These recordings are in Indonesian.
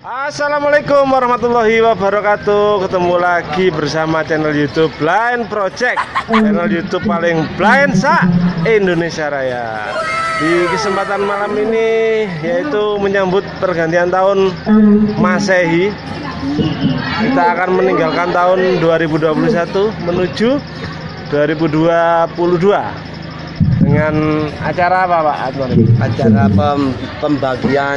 Assalamualaikum warahmatullahi wabarakatuh. Ketemu lagi bersama channel YouTube Blind Project, channel YouTube paling blind se-Indonesia Raya. Di kesempatan malam ini, yaitu menyambut pergantian tahun Masehi, kita akan meninggalkan tahun 2021 menuju 2022 dengan acara apa, Pak Adnan? Acara pembagian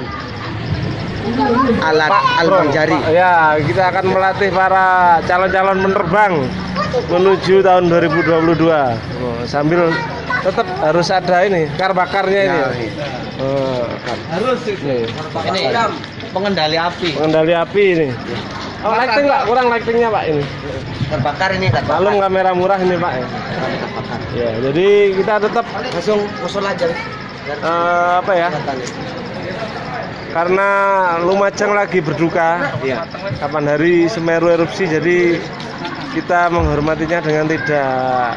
alat album jari. Ya, kita akan melatih para calon-calon penerbang menuju tahun 2022. Sambil tetap harus ada ini kar bakarnya ini. Harus ini pengendali api. Pengendali api ini. Lighting Pak, kurang lightingnya Pak ini. Terbakar ini kan. Malum kamera murah ini Pak ya. Ya, jadi kita tetap Langsung usul aja. apa ya? Karena Lumajang lagi berduka, Iya. kapan hari Semeru erupsi, jadi kita menghormatinya dengan tidak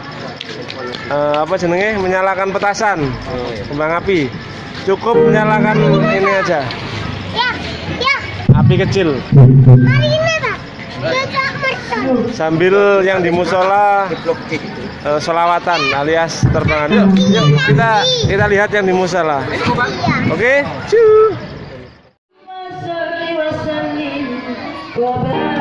menyalakan petasan, kembang api. Cukup menyalakan ini aja, api kecil. Sambil yang di musola sholawatan alias terbangan. Yuk kita lihat yang di musola. Oke? Cuy.